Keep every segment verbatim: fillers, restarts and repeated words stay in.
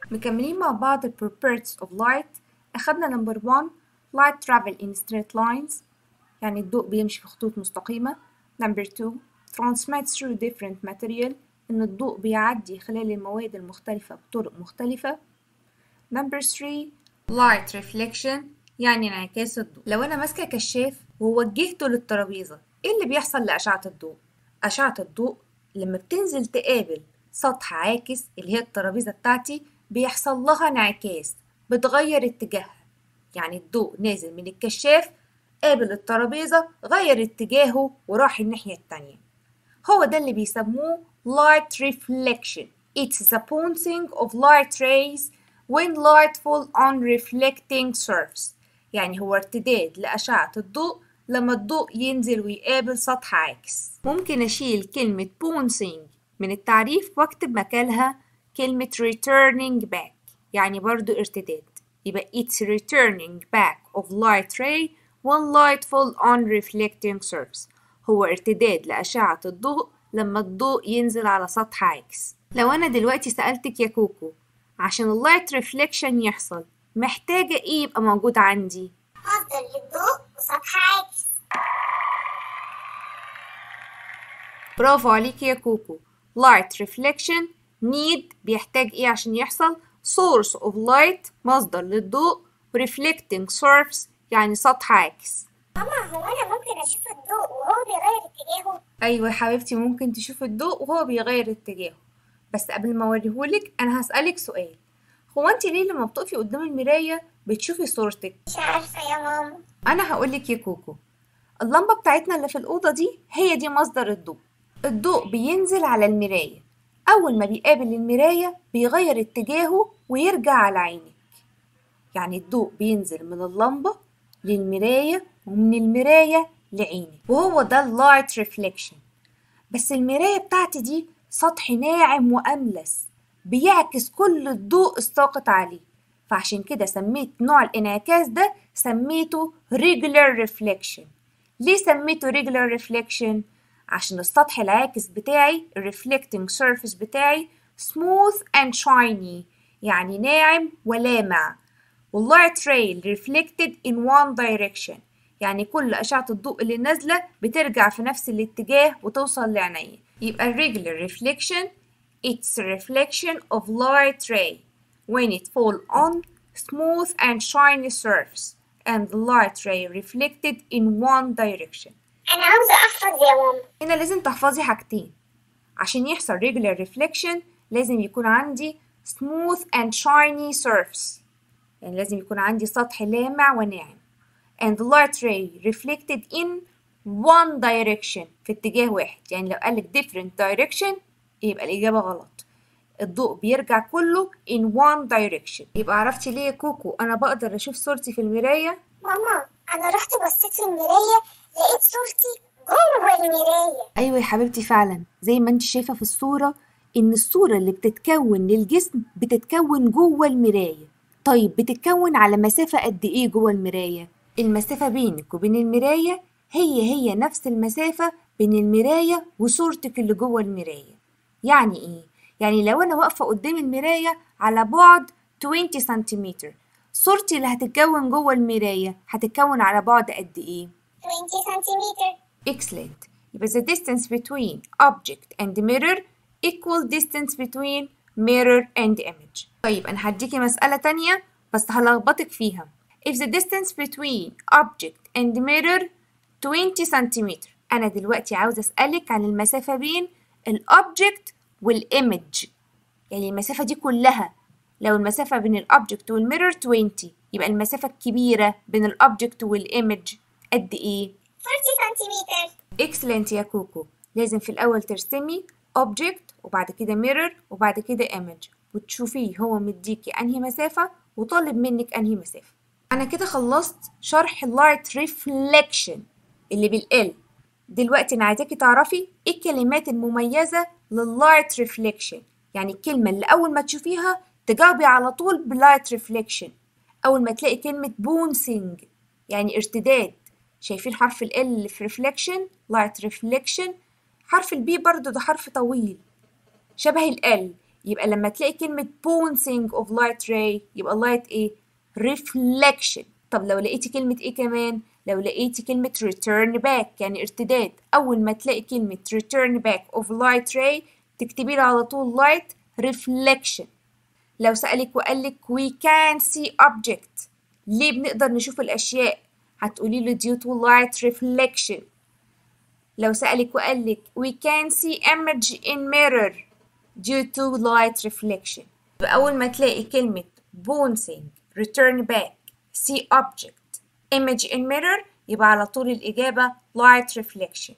مكملين مع بعض ال properties of light. أخدنا number one light travel in straight lines، يعني الضوء بيمشي في خطوط مستقيمة. number two transmits through different material، إن الضوء بيعدي خلال المواد المختلفة بطرق مختلفة. number three light reflection، يعني انعكاس الضوء. لو أنا ماسكة كشاف ووجهته للترابيزة، إيه اللي بيحصل لأشعة الضوء؟ أشعة الضوء لما بتنزل تقابل سطح عاكس اللي هي الترابيزة بتاعتي بيحصل لها انعكاس، بتغير اتجاهها. يعني الضوء نازل من الكشاف قابل الترابيزة، غير اتجاهه وراح الناحية التانية. هو ده اللي بيسموه light reflection. It's the bouncing of light rays when light fall on reflecting surface. يعني هو ارتداد لأشعة الضوء لما الضوء ينزل ويقابل سطح عاكس. ممكن أشيل كلمة bouncing من التعريف واكتب مكانها كلمة returning back، يعني برضو ارتداد. يبقى it's returning back of light ray when light fall on reflecting surface. هو ارتداد لأشعة الضوء لما الضوء ينزل على سطح عاكس. لو أنا دلوقتي سألتك يا كوكو عشان اللايت ريفليكشن يحصل محتاجة إيه يبقى موجود عندي؟ مصدر للضوء وسطح عاكس. برافو عليك يا كوكو. light reflection need بيحتاج إيه عشان يحصل؟ source of light مصدر للضوء، reflecting surface يعني سطح عاكس. ماما هو أنا ممكن أشوف الضوء وهو بيغير اتجاهه؟ أيوة يا حبيبتي، ممكن تشوف الضوء وهو بيغير اتجاهه، بس قبل ما أوريهولك أنا هسألك سؤال. هو أنت ليه لما بتقفي قدام المراية بتشوفي صورتك؟ مش عارفة يا ماما. أنا هقولك يا كوكو، اللمبة بتاعتنا اللي في الأوضة دي هي دي مصدر الضوء. الضوء بينزل على المراية، أول ما بيقابل المراية بيغير اتجاهه ويرجع على عينك. يعني الضوء بينزل من اللمبة للمراية ومن المراية لعينك، وهو ده اللايت ريفليكشن. بس المراية بتاعتي دي سطح ناعم وأملس بيعكس كل الضوء الساقط عليه، فعشان كده سميت نوع الانعكاس ده سميته regular reflection. ليه سميته regular reflection؟ عشان السطح العاكس بتاعي reflecting surface بتاعي smooth and shiny، يعني ناعم ولامع، والlight ray reflected in one direction، يعني كل أشعة الضوء اللي نازلة بترجع في نفس الاتجاه وتوصل لعينيا. يبقى regular reflection it's a reflection of light ray when it fall on smooth and shiny surface and the light ray reflected in one direction. أنا عاوزة أحفظ يا ماما. هنا لازم تحفظي حاجتين. عشان يحصل regular reflection لازم يكون عندي smooth and shiny surface، يعني لازم يكون عندي سطح لامع وناعم. and the light ray reflected in one direction، في اتجاه واحد. يعني لو قالك different direction يبقى الإجابة غلط. الضوء بيرجع كله in one direction. يبقى عرفتي ليه يا كوكو أنا بقدر أشوف صورتي في المراية؟ ماما أنا رحت بصيت في المراية لقيت صورتي جوه المراية. أيوة يا حبيبتي، فعلا زي ما انت شايفة في الصورة إن الصورة اللي بتتكون للجسم بتتكون جوه المراية. طيب بتتكون على مسافة قد إيه جوه المراية؟ المسافة بينك وبين المراية هي هي نفس المسافة بين المراية وصورتك اللي جوه المراية. يعني إيه؟ يعني لو أنا واقفة قدام المراية على بعد عشرين سنتيمتر، صورتي اللي هتتكون جوه المراية هتتكون على بعد قد إيه؟ عشرين سنتيمتر. Excellent. يبقى the distance between object and mirror equal distance between mirror and image. طيب أنا هديكي مسألة تانية بس هلخبطك فيها. If the distance between object and mirror عشرين سنتيمتر، أنا دلوقتي عاوزة أسألك عن المسافة بين الأوبجكت والإيمج، يعني المسافة دي كلها. لو المسافة بين الأوبجكت والميرور عشرين، يبقى المسافة الكبيرة بين الأوبجكت والإيمج قد إيه؟ أربعين سنتيمتر. Excellent يا كوكو. لازم في الأول ترسمي object وبعد كده mirror وبعد كده image وتشوفيه هو مديكي أنهي مسافة وطالب منك أنهي مسافة. أنا كده خلصت شرح light reflection اللي بالال. دلوقتي أنا عايزاكي تعرفي إيه الكلمات المميزة للlight reflection، يعني الكلمة اللي أول ما تشوفيها تجاوبي على طول بلايت reflection. أول ما تلاقي كلمة bouncing يعني ارتداد، شايفين حرف ال L اللي في reflection light reflection، حرف ال B برضو ده حرف طويل شبه ال L يبقى لما تلاقي كلمة bouncing of light ray يبقى light ايه؟ reflection. طب لو لقيتي كلمة ايه كمان؟ لو لقيتي كلمة return back يعني ارتداد. أول ما تلاقي كلمة return back of light ray تكتبي لها على طول light reflection. لو سألك وقالك we can see object ليه بنقدر نشوف الأشياء؟ هتقولي له due to light reflection. لو سألك وقالك we can see image in mirror due to light reflection. أول ما تلاقي كلمة bouncing return back see object image in mirror يبقى على طول الإجابة light reflection.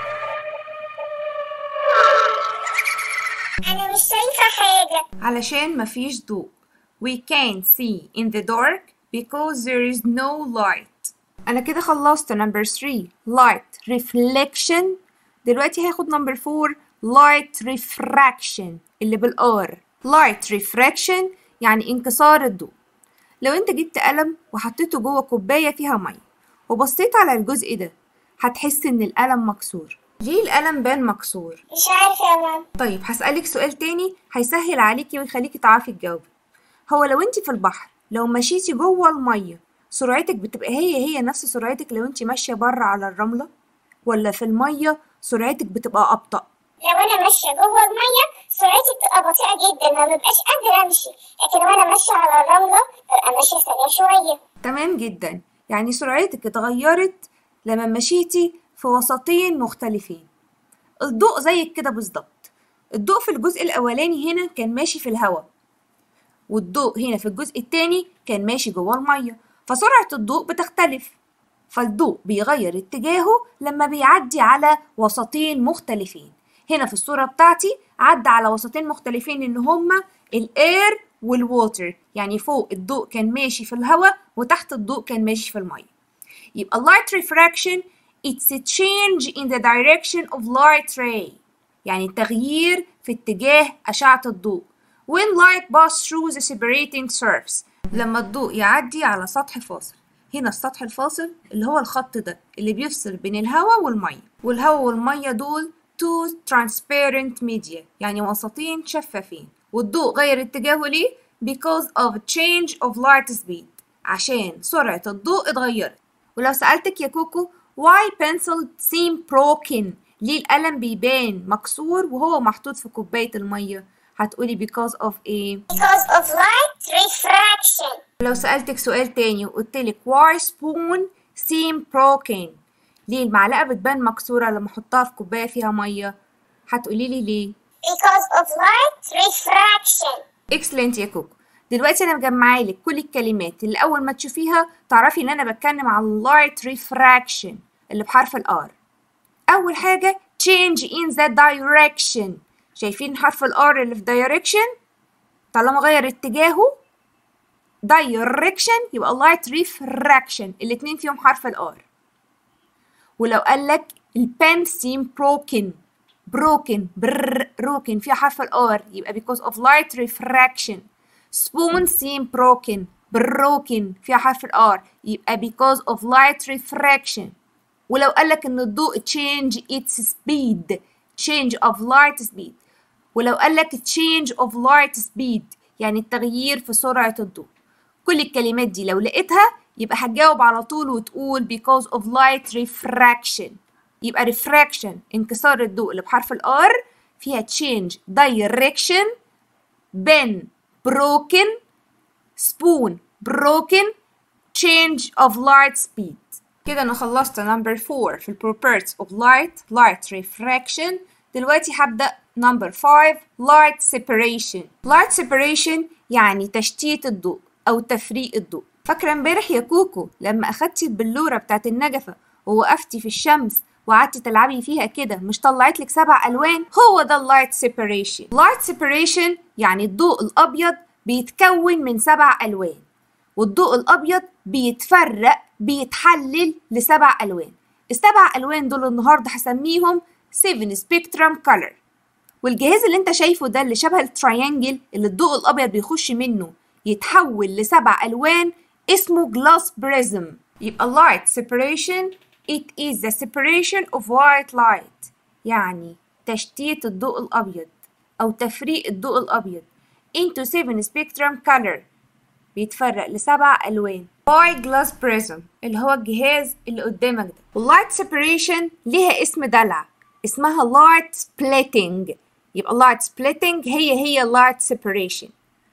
أنا مش شايفة حاجة. علشان مفيش ضوء. We can't see in the dark because there is no light. أنا كده خلصت number three light reflection. دلوقتي هاخد number four light refraction اللي بالآر. light refraction يعني انكسار الضوء. لو انت جبت قلم وحطيته جوه كوباية فيها مية وبصيت على الجزء ده هتحس ان القلم مكسور. ليه القلم بان مكسور؟ مش عارفة يا ماما. طيب هسألك سؤال تاني هيسهل عليكي ويخليكي تعرفي تجاوبي. هو لو انت في البحر لو مشيتي جوه المية سرعتك بتبقى هي هي نفس سرعتك لو انت ماشية بره على الرملة، ولا في المية سرعتك بتبقى أبطأ؟ لو أنا ماشية جوه المية سرعتي بتبقى بطيئة جدا ما ببقاش قادرة أمشي، لكن وأنا ماشية على الرملة ببقى ماشية سريع شوية. تمام جدا، يعني سرعتك اتغيرت لما مشيتي في وسطين مختلفين. الضوء زيك كده بالظبط. الضوء في الجزء الأولاني هنا كان ماشي في الهواء، والضوء هنا في الجزء التاني كان ماشي جوه المية، فسرعة الضوء بتختلف. فالضوء بيغير اتجاهه لما بيعدي على وسطين مختلفين. هنا في الصورة بتاعتي عدى على وسطين مختلفين اللي هما الاير والووتر، يعني فوق الضوء كان ماشي في الهواء وتحت الضوء كان ماشي في المية. يبقى light refraction it's a change in the direction of light ray، يعني تغيير في اتجاه أشعة الضوء. when light pass through the separating surface، لما الضوء يعدي على سطح فاصل. هنا السطح الفاصل اللي هو الخط ده اللي بيفصل بين الهواء والمية، والهواء والمية دول two transparent media يعني وسطين شفافين. والضوء غير اتجاهه ليه؟ because of change of light speed، عشان سرعة الضوء اتغيرت. ولو سألتك يا كوكو why pencil seem broken، ليه القلم بيبان مكسور وهو محطوط في كوباية المية؟ هتقولي because of a because of light refraction. لو سألتك سؤال تاني وقلتلك why spoon seem broken، ليه المعلقة بتبان مكسورة لما احطها في كوباية فيها مية؟ هتقوليلي ليه؟ because of light refraction. excellent يا كوكو. دلوقتي أنا مجمعالك كل الكلمات اللي أول ما تشوفيها تعرفي إن أنا بتكلم عن light refraction اللي بحرف الآر. أول حاجة change in the direction، شايفين حرف الآر اللي في direction؟ طالما غير اتجاهه direction يبقى light refraction، الاتنين فيهم حرف الآر. ولو قالك البن seem broken broken بر broken فيها حرف الآر يبقى because of light refraction. spoon seem broken broken فيها حرف الآر يبقى because of light refraction. ولو قالك إن الضوء change its speed change of light speed، ولو قالك change of light speed يعني التغيير في سرعة الضوء. كل الكلمات دي لو لقيتها يبقى هتجاوب على طول وتقول because of light refraction. يبقى refraction انكسار الضوء اللي بحرف الآر فيها change direction، pen broken، spoon broken، change of light speed. كده أنا خلصت number four في ال properties of light light refraction. دلوقتي هبدأ number five light separation. light separation يعني تشتيت الضوء أو تفريق الضوء. فاكرة امبارح يا كوكو لما أخدتي البلورة بتاعت النجفة ووقفتي في الشمس وقعدتي تلعبي فيها كده مش طلعت لك سبع ألوان؟ هو ده اللايت سيبريشن. لايت سيبريشن يعني الضوء الأبيض بيتكون من سبع ألوان، والضوء الأبيض بيتفرق بيتحلل لسبع ألوان. السبع ألوان دول النهاردة هسميهم seven spectrum color. والجهاز اللي انت شايفه ده اللي شبه التريانجل اللي الضوء الأبيض بيخش منه يتحول لسبع ألوان اسمه glass prism. يبقى light separation it is the separation of white light، يعني تشتيت الضوء الأبيض أو تفريق الضوء الأبيض into seven spectrum color بيتفرق لسبع ألوان by glass prism اللي هو الجهاز اللي قدامك ده. والlight separation ليها اسم دلع اسمها light splitting، يبقى light splitting هي هي light separation.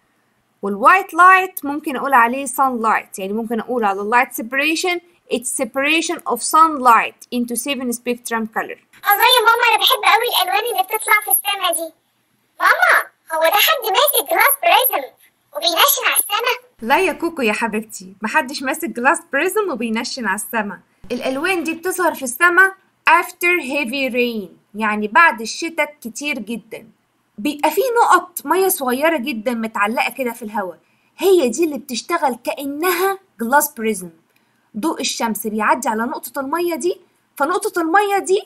والوايت لايت ممكن أقول عليه sunlight، يعني ممكن أقول على light separation it's separation of sunlight into seven spectrum color. الله يا ماما أنا بحب أوي الألوان اللي بتطلع في السما دي. ماما هو ده حد ماسك جلاس بريزم وبينشن على السما؟ لا يا كوكو يا حبيبتي، محدش ماسك جلاس بريزم وبينشن على السما. الألوان دي بتظهر في السما after heavy rain، يعني بعد الشتاء كتير جدا بيبقى فيه نقط مية صغيرة جدا متعلقة كده في الهواء، هي دي اللي بتشتغل كأنها جلاس بريزم. ضوء الشمس بيعدي على نقطة المية دي، فنقطة المية دي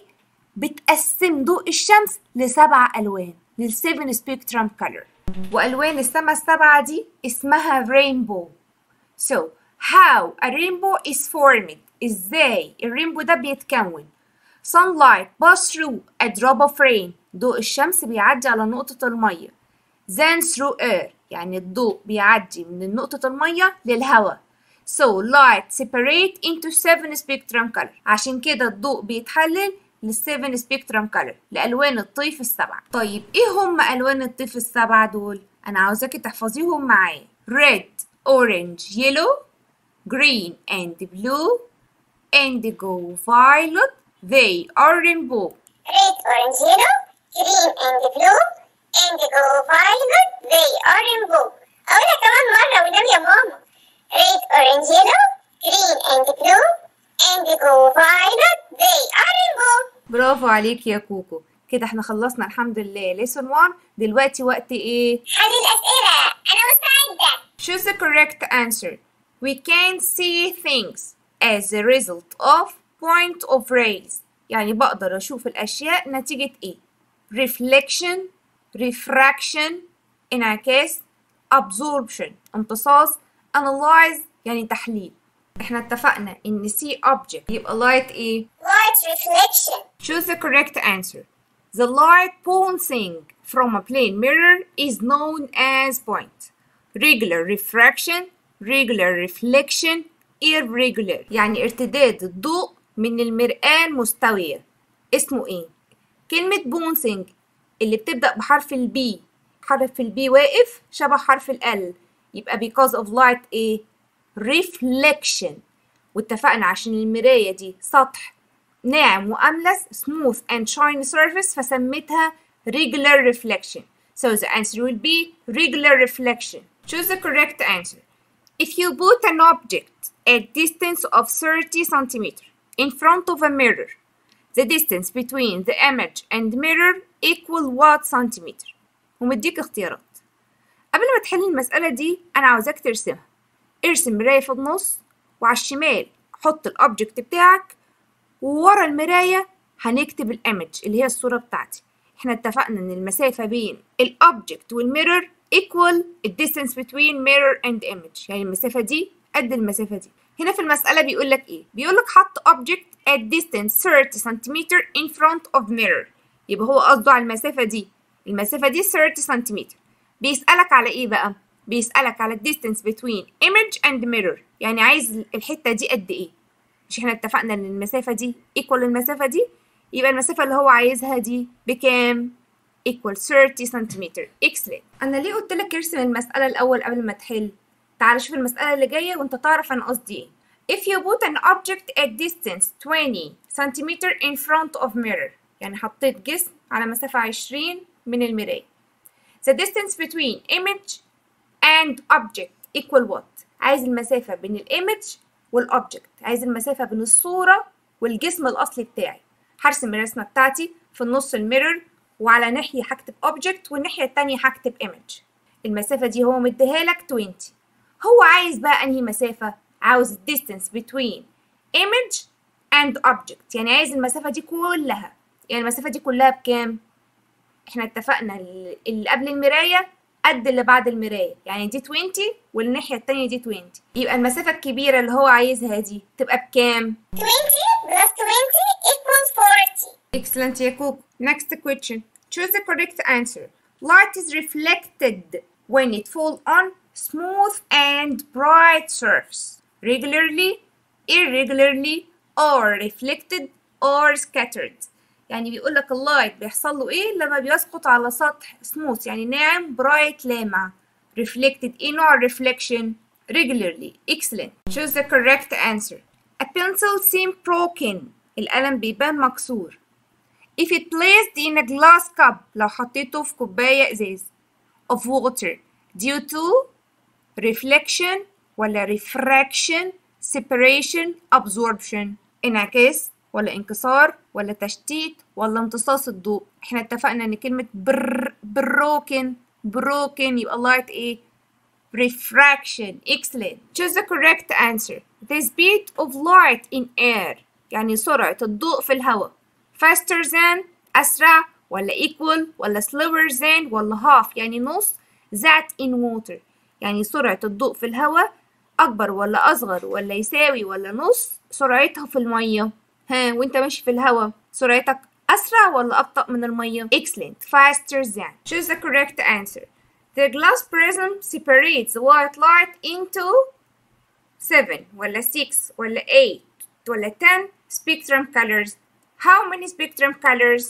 بتقسم ضوء الشمس لسبع ألوان للسيفن سبيكترم كولر. وألوان السما السبعة دي اسمها rainbow. So how a rainbow is formed؟ ازاي الرينبو ده بيتكون؟ sunlight pass through a drop of rain، ضوء الشمس بيعدي على نقطة المية. then through air، يعني الضوء بيعدي من نقطة المية للهواء. so light separate into seven spectrum color، عشان كده الضوء بيتحلل للسيفن سبيكترم كولر لألوان الطيف السبعة. طيب إيه هم ألوان الطيف السبعة دول؟ أنا عاوزاكي تحفظيهم معايا. red, orange, yellow, green and blue, indigo, violet. They are rainbow. red, orange, yellow, green and blue, indigo, violet. They are rainbow. أقولها كمان مرة والنبي يا ماما. red, orange, yellow, green and blue, indigo, violet. They are rainbow. برافو عليك يا كوكو. كده احنا خلصنا الحمد لله lesson one. دلوقتي وقت ايه؟ حل الأسئلة. أنا مستعدة. Choose the correct answer. We can see things as a result of point of rays. يعني بقدر أشوف الأشياء نتيجة إيه؟ reflection, refraction، انعكاس، absorption، امتصاص، analyze يعني تحليل. احنا اتفقنا إن see object يبقى light إيه؟ light reflection. Choose the correct answer. The light bouncing from a plane mirror is known as point. Regular refraction, regular reflection, irregular. يعني ارتداد الضوء من المرآة المستوية اسمه ايه؟ كلمة bouncing اللي بتبدأ بحرف البي، حرف البي واقف شبه حرف ال يبقى because of light ايه؟ reflection. واتفقنا عشان المراية دي سطح ناعم وأملس smooth and shiny surface فسميتها regular reflection. So the answer will be regular reflection. Choose the correct answer. If you put an object at distance of thirty centimeters in front of a mirror, the distance between the image and mirror equal what centimeter؟ ومديك اختيارات. قبل ما تحل المسألة دي أنا عاوزاك ترسمها. ارسم مراية في النص وعلى الشمال حط الأوبجكت بتاعك، وورا المراية هنكتب الإيمج اللي هي الصورة بتاعتي. احنا اتفقنا إن المسافة بين الأوبجكت والميرور equal the distance between mirror and image، يعني المسافة دي قد المسافة دي. هنا في المسألة بيقول لك إيه؟ بيقول لك حط object at distance thirty centimeters in front of mirror، يبقى هو قصده على المسافة دي. المسافة دي thirty centimeters. بيسألك على إيه بقى؟ بيسألك على distance between image and mirror، يعني عايز الحتة دي قد إيه؟ مش احنا اتفقنا إن المسافة دي equal المسافة دي؟ يبقى المسافة اللي هو عايزها دي بكام؟ equal thirty centimeters. excellent. أنا ليه قلت لك ارسم المسألة الأول قبل ما تحل؟ تعال شوف المسألة اللي جاية وأنت تعرف أنا قصدي إيه. If you put an object at distance twenty centimeters in front of mirror، يعني حطيت جسم على مسافة عشرين من المراية. The distance between image and object equal what؟ عايز المسافة بين الإيمج والأوبجكت، عايز المسافة بين الصورة والجسم الأصلي بتاعي. هرسم الرسمة بتاعتي في النص الميرور، وعلى ناحية هكتب object والناحية التانية هكتب image. المسافة دي هو مديها لك twenty. هو عايز بقى أنهي مسافة؟ عاوز distance between image and object، يعني عايز المسافة دي كلها. يعني المسافة دي كلها بكام؟ احنا اتفقنا اللي قبل المراية قد اللي بعد المراية، يعني دي twenty والناحية التانية دي twenty. يبقى المسافة الكبيرة اللي هو عايزها دي تبقى بكام؟ twenty plus twenty equals forty. Excellent يا كوكو. Next question. Choose the correct answer. Light is reflected when it falls on smooth and bright surface, regularly, irregularly, or reflected or scattered. يعني بيقول لك اللايت بيحصل له ايه لما بيسقط على سطح smooth يعني ناعم bright لامع. reflected ايه نوع reflection؟ regularly. excellent. choose the correct answer. A pencil seems broken. القلم بيبان مكسور. If it placed in a glass cup لو حطيته في كوباية إزاز of water due to reflection ولا refraction separation absorption انعكاس ولا انكسار ولا تشتيت ولا امتصاص الضوء. احنا اتفقنا ان كلمة بر broken broken يبقى light ايه؟ refraction. excellent. choose the correct answer. The speed of light in air يعني سرعة الضوء في الهواء faster than أسرع ولا equal ولا slower than ولا half يعني نص that in water يعني سرعة الضوء في الهواء أكبر ولا أصغر ولا يساوي ولا نص سرعتها في المية. ها وانت ماشي في الهواء سرعتك أسرع ولا أبطأ من المية؟ excellent. faster than. choose the correct answer. The glass prism separates the white light into seven ولا six ولا eight ولا ten spectrum colors. How many spectrum colors?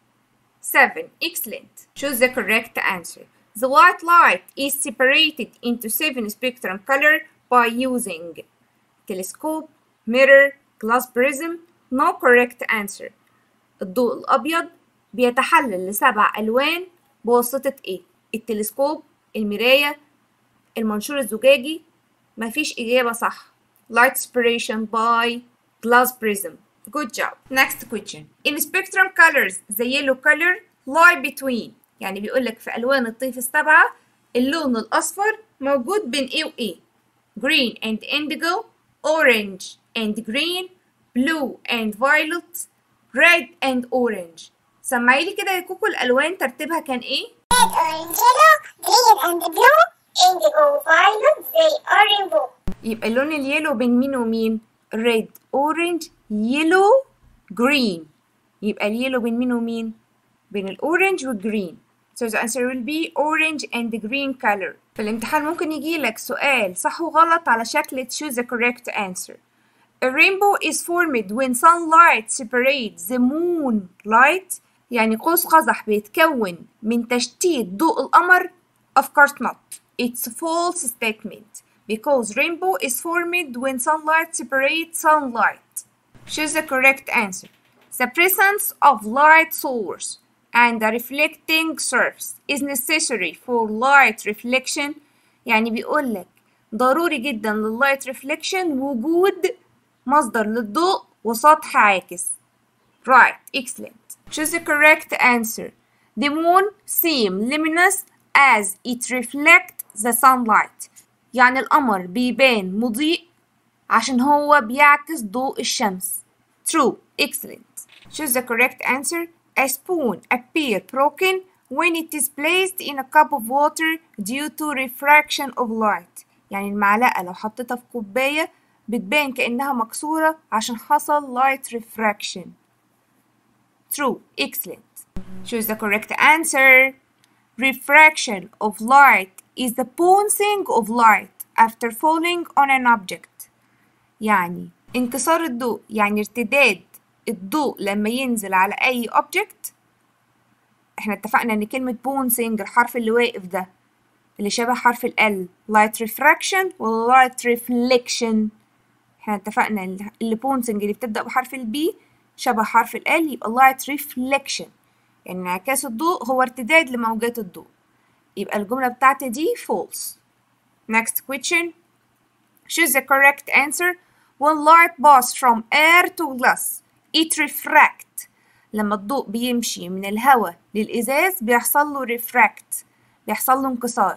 seven. excellent. choose the correct answer. The white light is separated into seven spectrum colors by using telescope, mirror, glass prism. No correct answer. الضوء الأبيض بيتحلل لسبع ألوان بواسطة إيه؟ التلسكوب، المراية، المنشور الزجاجي. مفيش إجابة صح. Light separation by glass prism. Good job. Next question. In spectrum colors, the yellow color lie between. يعني بيقولك في ألوان الطيف السبعة اللون الأصفر موجود بين إيه وإيه؟ Green and indigo, orange and green, blue and violet, red and orange. سمعيلي كده يا كوكو الألوان ترتيبها كان إيه؟ Red, orange, yellow, green and blue, indigo, violet, they are rainbow. يبقى اللون اليلو بين مين ومين؟ red, orange, yellow, green. يبقى اليلو بين مين ومين؟ بين الأورنج والجرين. So the answer will be orange and the green color. في الامتحان ممكن يجيلك سؤال صح وغلط على شكل choose the correct answer. A rainbow is formed when sunlight separates the moonlight. يعني قوس قزح بيتكون من تشتيت ضوء القمر. Of course not. It's a false statement because rainbow is formed when sunlight separates sunlight. Choose the correct answer. The presence of light source and a reflecting surface is necessary for light reflection. يعني بيقولك ضروري جدا للlight reflection وجود مصدر للضوء وسطح عاكس. Right. excellent. Choose the correct answer. The moon seems luminous as it reflects the sunlight. يعني القمر بيبان مضيء عشان هو بيعكس ضوء الشمس. True. excellent. Choose the correct answer. A spoon appears broken when it is placed in a cup of water due to refraction of light. يعني المعلقة لو حطيتها في كوباية بتبان كأنها مكسورة عشان حصل light refraction. True. excellent. Choose the correct answer. Refraction of light is the bouncing of light after falling on an object. يعني انكسار الضوء يعني ارتداد الضوء لما ينزل على أي object. احنا اتفقنا ان كلمة bouncing الحرف اللي واقف ده اللي شبه حرف ال light refraction و light reflection. احنا اتفقنا اللي bouncing اللي بتبدأ بحرف ال B شبه حرف ال L يبقى light reflection يعني انعكاس الضوء هو ارتداد لموجات الضوء. يبقى الجملة بتاعتي دي false. Next question. Choose the correct answer. When light passes from air to glass it refract. لما الضوء بيمشي من الهواء للإزاز بيحصل له refract بيحصل له انكسار.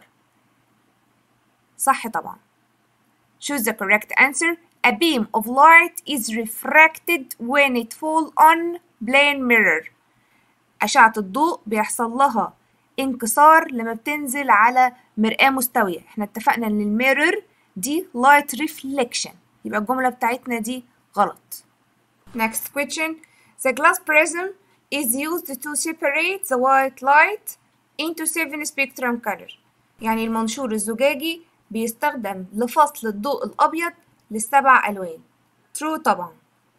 صح طبعا. Choose the correct answer. A beam of light is refracted when it falls on plane mirror. أشعة الضوء بيحصل لها انكسار لما بتنزل على مرآة مستوية. احنا اتفقنا ان الميرور دي light reflection يبقى الجملة بتاعتنا دي غلط. Next question. The glass prism is used to separate the white light into seven spectrum color. يعني المنشور الزجاجي بيستخدم لفصل الضوء الأبيض للسبع ألوان. True طبعا.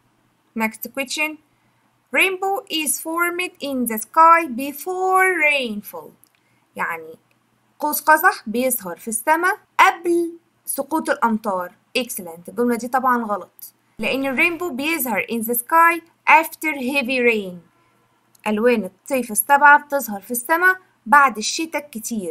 Next question. Rainbow is formed in the sky before rainfall. يعني قوس قزح بيظهر في السماء قبل سقوط الأمطار. Excellent. الجملة دي طبعا غلط، لأن الرينبو بيظهر in the sky after heavy rain. ألوان الطيف السبعة بتظهر في السماء بعد الشتاء الكتير.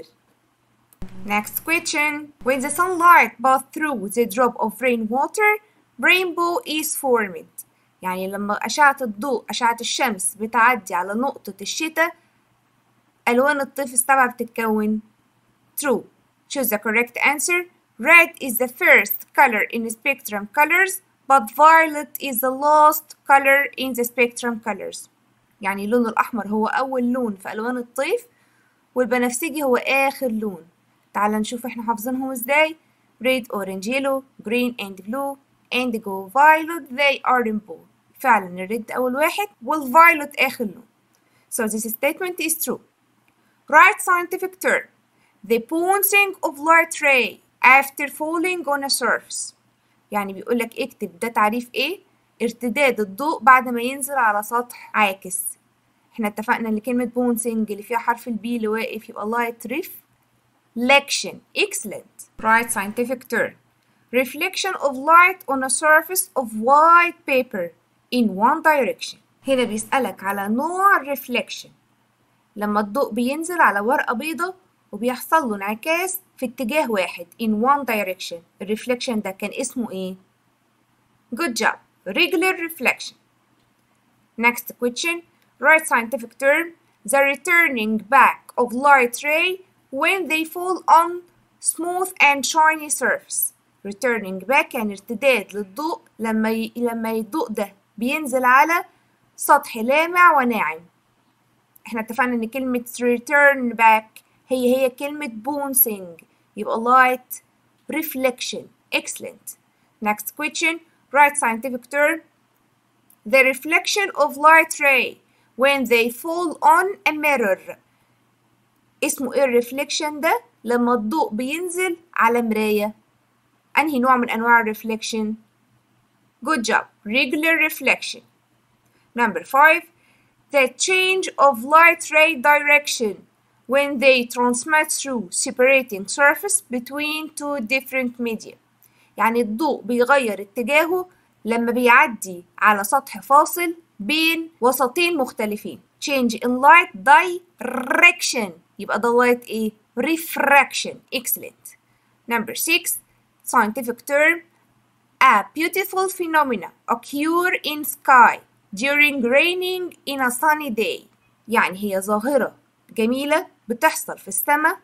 Next question. When the sunlight passes through the drop of rainwater, rainbow is formed. يعني لما أشعة الضوء أشعة الشمس بتعدي على نقطة الشتاء ألوان الطيف السبعة بتتكون. True. Choose the correct answer. Red is the first color in spectrum colors, but violet is the last color in the spectrum colors. يعني اللون الأحمر هو أول لون في ألوان الطيف، والبنفسجي هو آخر لون. تعال نشوف احنا حافظينهم ازاي. Red, orange, yellow, green and blue, indigo, violet, they are rainbow. فعلا الريد أول واحد والفايلوت آخر لون. So this statement is true. Right scientific term. The bouncing of light ray after falling on a surface. يعني بيقولك اكتب ده تعريف ايه؟ ارتداد الضوء بعد ما ينزل على سطح عاكس. احنا اتفقنا ان كلمة bouncing اللي فيها حرف البي اللي واقف يبقى light reflection. Excellent. Right scientific term. Reflection of light on a surface of white paper in one direction. هنا بيسألك على نوع reflection. لما الضوء بينزل على ورقة بيضة وبيحصل له انعكاس في اتجاه واحد in one direction. الريفلكشن ده كان اسمه ايه؟ Good job. Regular reflection. Next question. Write scientific term. The returning back of light ray when they fall on smooth and shiny surface. Returning back يعني ارتداد للضوء لما ي... لما الضوء ده بينزل على سطح لامع وناعم. احنا اتفقنا ان كلمة return back هي هي كلمة bouncing، يبقى light reflection. Excellent. Next question. Write scientific term. The reflection of light ray when they fall on a mirror. اسمه ايه الريفليكشن ده؟ لما الضوء بينزل على مراية. أنهي نوع من أنواع الريفليكشن؟ Good job. Regular reflection. Number five. The change of light ray direction when they transmit through separating surface between two different media. يعني الضوء بيغير اتجاهه لما بيعدي على سطح فاصل بين وسطين مختلفين. Change in light direction. يبقى ده light ايه؟ Refraction. Excellent. Number six. Scientific term. A beautiful phenomena occur in sky during raining in a sunny day. يعني هي ظاهرة جميلة بتحصل في السماء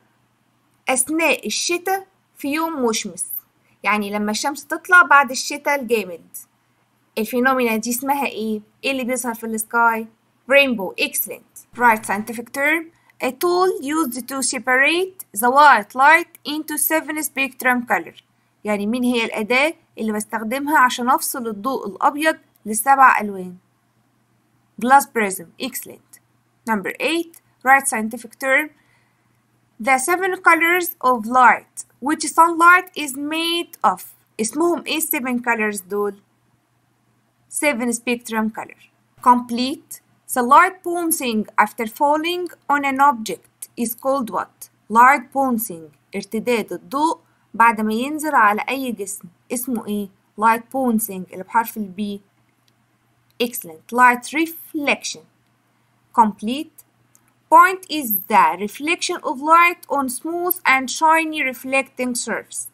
أثناء الشتاء في يوم مشمس. يعني لما الشمس تطلع بعد الشتاء الجامد. الفينومينا دي اسمها ايه؟ ايه اللي بيظهر في السكاي؟ Rainbow. Excellent. Right scientific term. A tool used to separate the white light into seven spectrum color. يعني مين هي الأداة اللي بستخدمها عشان أفصل الضوء الأبيض لسبع ألوان؟ Glass prism. Excellent. Number eight. Right scientific term. The seven colors of light which sunlight is made of. اسمهم ايه seven colors دول؟ seven spectrum color. Complete. The light bouncing after falling on an object is called what? Light bouncing. ارتداد الضوء بعد ما ينزل على أي جسم اسمه ايه؟ Light bouncing اللي بحرف البي. Excellent. Light reflection. Complete. Point is the reflection of light on smooth and shiny reflecting surface.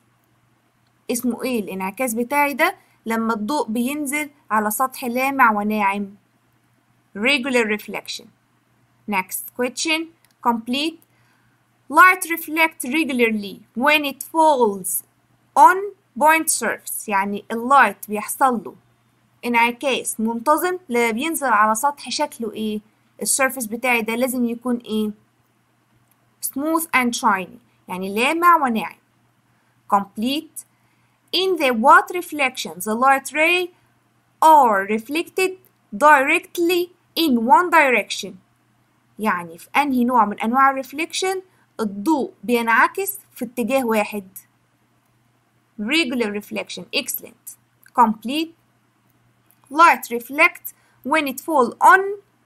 اسمه ايه الانعكاس بتاعي ده لما الضوء بينزل على سطح لامع وناعم؟ Regular reflection. Next question. Complete. Light reflects regularly when it falls on point surface. يعني اللايت بيحصل له انعكاس منتظم لما بينزل على سطح شكله ايه؟ السيرفيس بتاعي ده لازم يكون ايه؟ smooth and shiny يعني لامع وناعم. Complete. In the what reflection the light ray are reflected directly in one direction. يعني في أنهي نوع من أنواع الريفليكشن الضوء بينعكس في اتجاه واحد. regular reflection. excellent. complete. light reflect when it fall on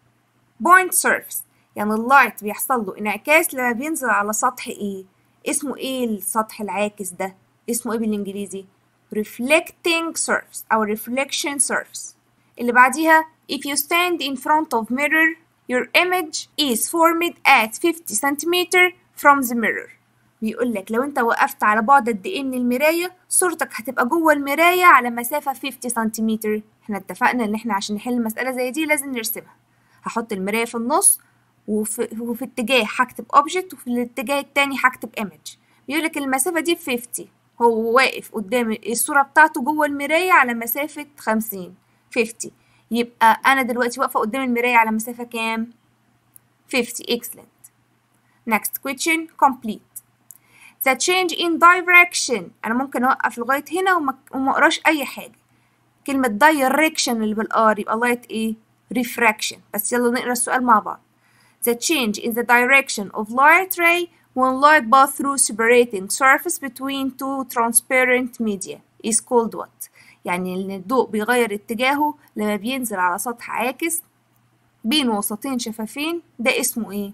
point surface. يعني اللايت بيحصل له انعكاس لما بينزل على سطح ايه؟ اسمه ايه السطح العاكس ده؟ اسمه ايه بالانجليزي؟ reflecting surface او reflection surface. اللي بعديها if you stand in front of mirror your image is formed at fifty centimeters from the mirror. بيقول لك لو انت وقفت على بعد قد ايه من المراية صورتك هتبقى جوه المراية على مسافة fifty سنتيمتر. احنا اتفقنا ان احنا عشان نحل مسألة زي دي لازم نرسمها. هحط المراية في النص وفي, وفي اتجاه هكتب object وفي الاتجاه التاني هكتب image. بيقول لك المسافة دي fifty، هو واقف قدام الصورة بتاعته جوه المراية على مسافة خمسين fifty، يبقى أنا دلوقتي واقفة قدام المراية على مسافة كام؟ fifty. excellent. next question complete. the change in direction. أنا ممكن أوقف لغاية هنا وما وما أقراش أي حاجة. كلمة direction اللي بالآر يبقى light إيه؟ refraction. بس يلا نقرا السؤال مع بعض. the change in the direction of light ray when light pass through separating surface between two transparent media is called what؟ يعني إن الضوء بيغير اتجاهه لما بينزل على سطح عاكس بين وسطين شفافين، ده اسمه إيه؟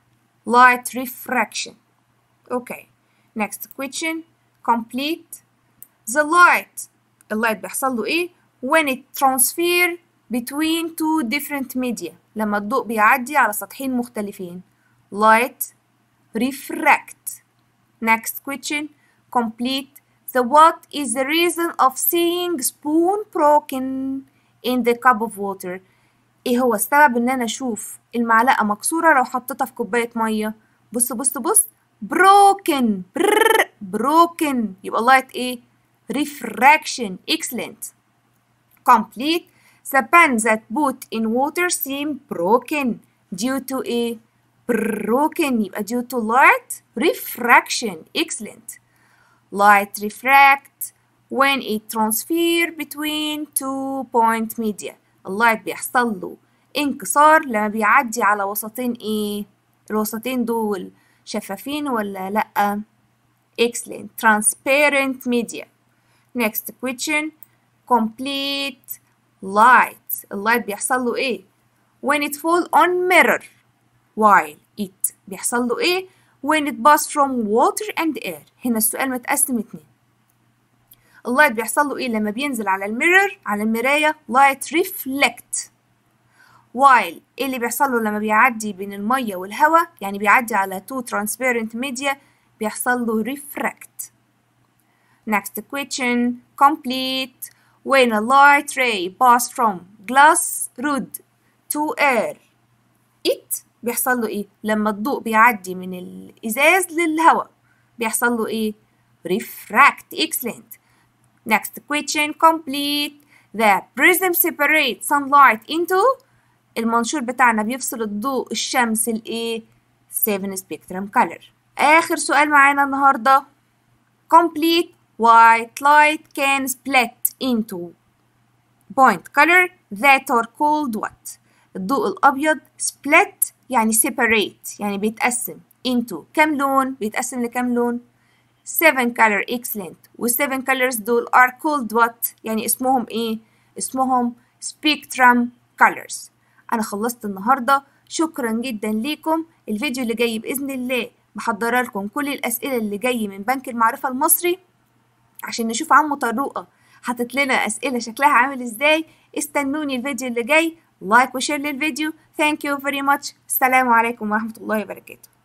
light refraction. okay. next question complete. the light اللايت بيحصل له إيه؟ when it transfer between two different media لما الضوء بيعدي على سطحين مختلفين. light refract. next question complete. the what is the reason of seeing spoon broken in the cup of water. ايه هو السبب ان انا اشوف المعلقة مكسورة لو حطيتها في كوباية مية؟ بص بص بص broken برر broken يبقى light ايه؟ refraction. excellent. complete. the pen that put in water seem broken due to a broken يبقى due to light refraction. excellent. light refract when it transfer between two point media. اللايت بيحصل له انكسار لما بيعدي على وسطين ايه؟ الوسطين دول شفافين ولا لأ؟ excellent. transparent media. next question complete. light اللايت بيحصل له ايه؟ when it fall on mirror while it بيحصل له ايه؟ when it pass from water and air. هنا السؤال متقسم اتنين. اللايت بيحصل له ايه لما بينزل على الميرور على المراية؟ light reflect. while ايه اللي بيحصل له لما بيعدي بين المية والهواء يعني بيعدي على two transparent media بيحصل له refract. next question complete. when a light ray pass from glass rod to air it بيحصل له ايه؟ لما الضوء بيعدي من الإزاز للهواء بيحصل له ايه؟ refract. excellent. next question complete. the prism separates sunlight into المنشور بتاعنا بيفصل الضوء الشمس الايه؟ seven spectrum color. آخر سؤال معانا النهاردة complete. white light can split into point color that are called what؟ الضوء الأبيض split يعني separate يعني بيتقسم into كم لون؟ بيتقسم لكم لون؟ seven color. excellent. و seven colors دول are called what؟ يعني اسمهم ايه؟ اسمهم spectrum colors. أنا خلصت النهاردة، شكرا جدا ليكم. الفيديو اللي جاي بإذن الله محضرة لكم كل الأسئلة اللي جاي من بنك المعرفة المصري عشان نشوف عمو طروقة حاطط لنا أسئلة شكلها عامل ازاي. استنوني الفيديو اللي جاي. لايك وشير للفيديو. Thank you very much. السلام عليكم ورحمة الله وبركاته.